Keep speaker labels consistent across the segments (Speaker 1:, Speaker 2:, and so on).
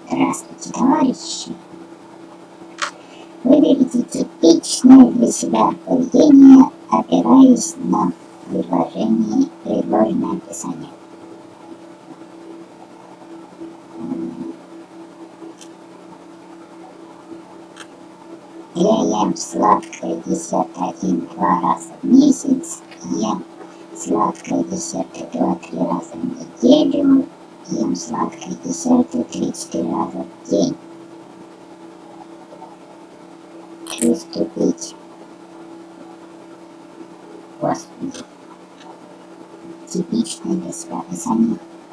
Speaker 1: Здравствуйте, товарищи! Выберите типичное для себя поведение, опираясь на предложенное описание. Я ем сладкое десерт 1-2 раза в месяц, ем сладкое десерты 2-3 раза в неделю, ем сладкие десерты 3-4 раза в день. Приступить. Господи. Типичное для себя описание.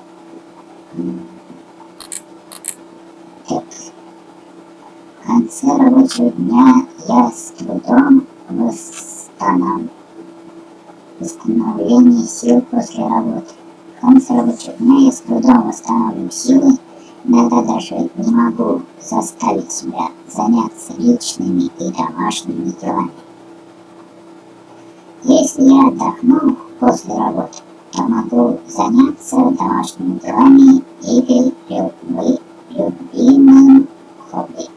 Speaker 1: Так. В конце рабочего дня я с трудом восстановление сил после работы. В конце рабочего дня я с трудом восстанавливаю силы, иногда даже не могу заставить себя заняться личными и домашними делами. Если я отдохну после работы, то могу заняться домашними делами или любимым хобби.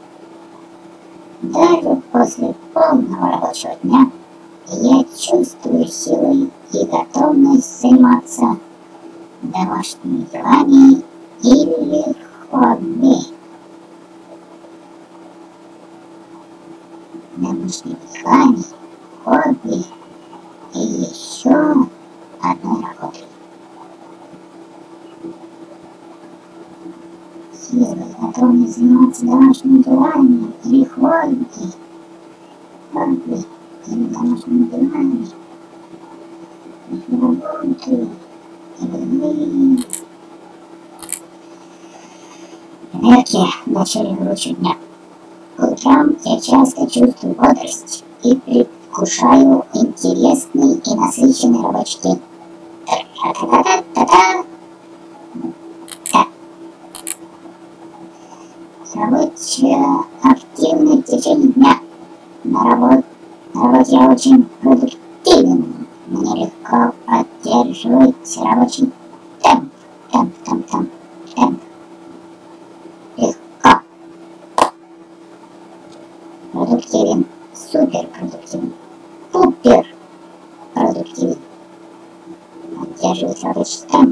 Speaker 1: Даже после полного рабочего дня я чувствую силы и готовность заниматься домашними делами или хобби. Домашними делами, хобби и еще одной работой. Силы и готовность заниматься домашними делами или хобби или домашними делами, или работой, или энергия в начале рабочего дня. По утрам я часто чувствую бодрость и предвкушаю интересный и насыщенный рабочий день. Рабочая активность в течение дня. На работе я очень продуктивен. Мне легко поддерживать рабочий темп. Легко. Продуктивен. Супер продуктивен. Пупер продуктивен. Поддерживать рабочий темп.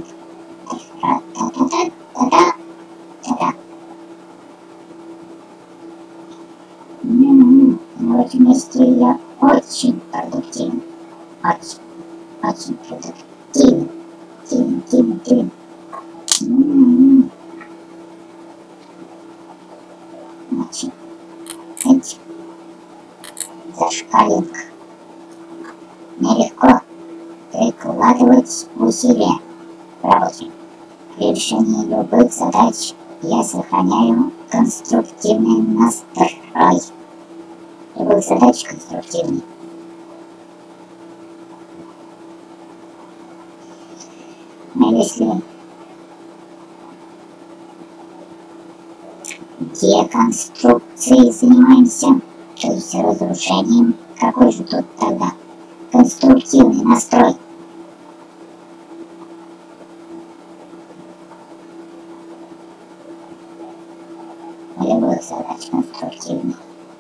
Speaker 1: На этом месте я очень продуктивен. Очень продуктивен. Очень. Зашкаленко. Мне легко прикладывать усилия в работе. При решении любых задач я сохраняю конструктивный настрой. Любых задач конструктивный. А если деконструкцией занимаемся, то есть разрушением, какой же тут тогда конструктивный настрой? Любых задач конструктивных.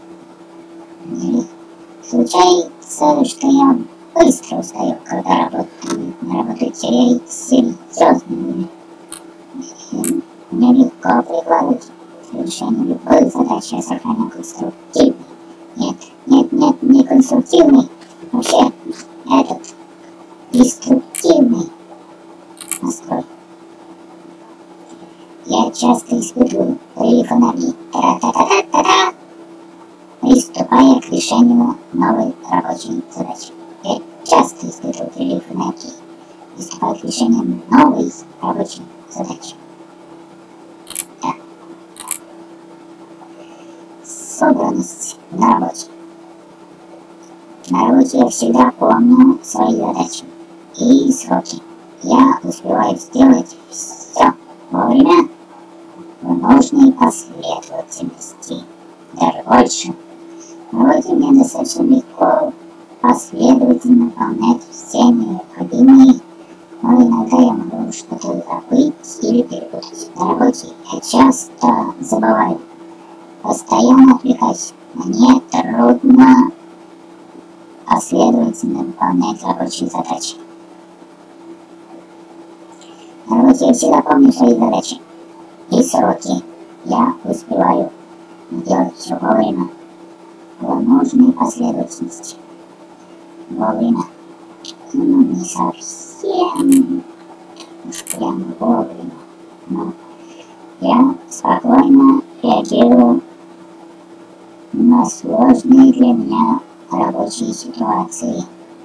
Speaker 1: Случается, что я быстро устаю, когда на работу теряю серьезными. Мне легко прикладывать решение любых задач, я сохраняю конструктивный. Нет, не конструктивный. Вообще, этот деструктивный настрой. Я часто испытываю прилив энергии. Приступая к решению новой рабочей задачи. Я часто испытываю прилив энергии, приступая к решению новой рабочей задачи. Да. Собранность на работе. На работе я всегда помню свои задачи и сроки. Я успеваю сделать все вовремя в нужной последовательности. Даже больше. На работе мне достаточно легко последовательно выполнять все необходимые, но иногда я могу могу что-то забыть или перепутать. На работе я часто забываю, постоянно отвлекаюсь. Мне трудно последовательно выполнять рабочие задачи. На работе я всегда помню свои задачи и сроки. Я успеваю делать все вовремя, в нужной последовательности. Вовремя. Ну, не совсем уж прямо вовремя, но я спокойно реагирую на сложные для меня рабочие ситуации.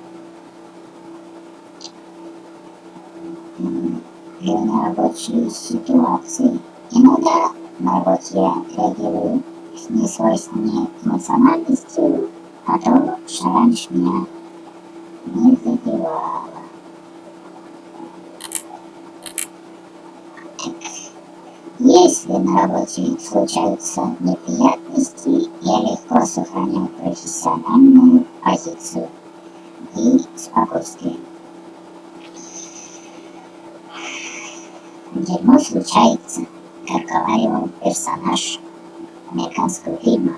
Speaker 1: На рабочие ситуации. Иногда на работе я реагирую с несвойственной эмоциональностью, а то, что раньше меня не задевало. Если на работе случаются неприятности, я легко сохраняю профессиональную позицию и спокойствие. Дерьмо случается, как говорил персонаж американского фильма.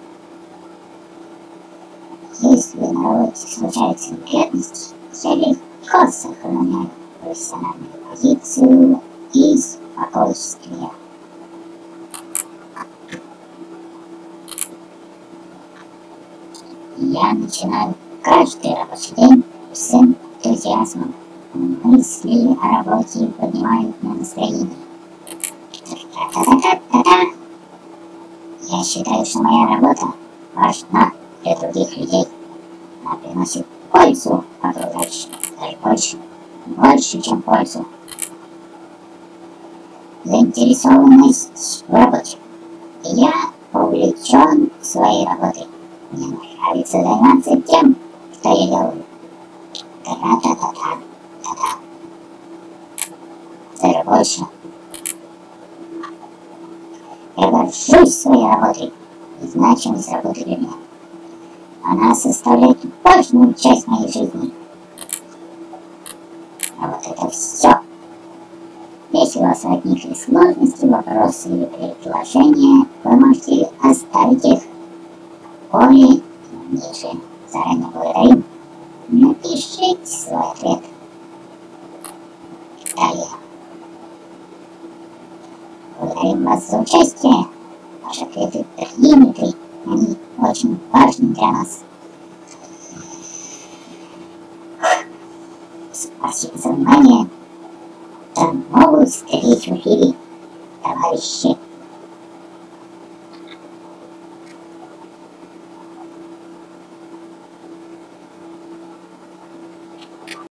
Speaker 1: Если на работе случаются неприятности, я легко сохраняю профессиональную позицию и спокойствие. Я начинаю каждый рабочий день с энтузиазмом. Мысли о работе поднимают мне настроение. Та-та-та-та-та-та. Я считаю, что моя работа важна для других людей. Она приносит пользу окружающим, даже больше, чем пользу. Заинтересованность в работе. Я увлечен своей работой. Мне нравится заниматься тем, что я делаю. Та-та-та-та-та. Даже больше. Я горжусь своей работой и значимость работы для меня. Она составляет важную часть моей жизни. А вот это все. Если у вас возникли сложности, вопросы или предложения, вы можете оставить их в поле ниже. Заранее благодарим. Напишите свой ответ. Далее. Благодарим вас за участие. Ваши ответы приняты. Они очень важны для нас. Спасибо за внимание. До новых встреч в эфире, товарищи.